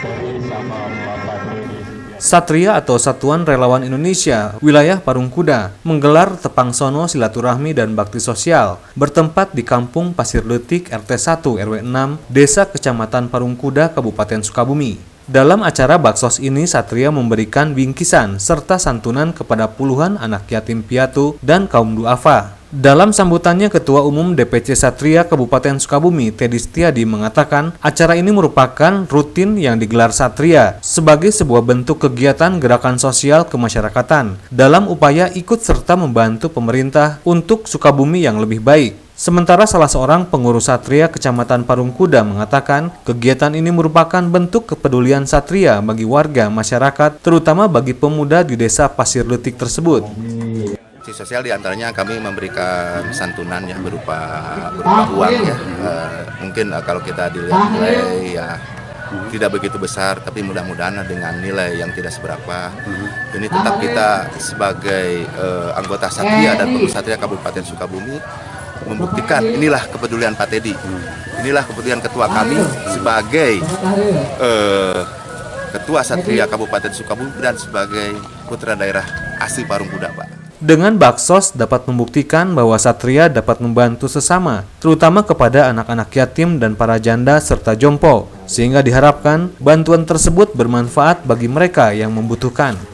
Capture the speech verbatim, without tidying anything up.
Satria atau Satuan Relawan Indonesia Wilayah Parung Kuda menggelar tepang sono silaturahmi dan bakti sosial bertempat di Kampung Pasir Letik R T satu R W enam Desa Kecamatan Parung Kuda Kabupaten Sukabumi. Dalam acara baksos ini, Satria memberikan bingkisan serta santunan kepada puluhan anak yatim piatu dan kaum duafa. Dalam sambutannya, Ketua Umum D P C Satria Kabupaten Sukabumi, Teddy Setiadi, mengatakan acara ini merupakan rutin yang digelar Satria sebagai sebuah bentuk kegiatan gerakan sosial kemasyarakatan dalam upaya ikut serta membantu pemerintah untuk Sukabumi yang lebih baik. Sementara salah seorang pengurus Satria Kecamatan Parung Kuda mengatakan kegiatan ini merupakan bentuk kepedulian Satria bagi warga masyarakat, terutama bagi pemuda di desa Pasir Letik tersebut. Aksi sosial diantaranya kami memberikan santunan ya berupa berupa uang ya. Uh, mungkin uh, kalau kita dilihat nilai ya tidak begitu besar, tapi mudah-mudahan dengan nilai yang tidak seberapa, ini tetap kita sebagai uh, anggota Satria dan pengurus Satria Kabupaten Sukabumi membuktikan inilah kepedulian Pak Teddy, inilah kepedulian ketua kami sebagai uh, ketua Satria Kabupaten Sukabumi dan sebagai putra daerah asli Parung Kuda, Pak. Dengan baksos dapat membuktikan bahwa Satria dapat membantu sesama, terutama kepada anak-anak yatim dan para janda serta jompo, sehingga diharapkan bantuan tersebut bermanfaat bagi mereka yang membutuhkan.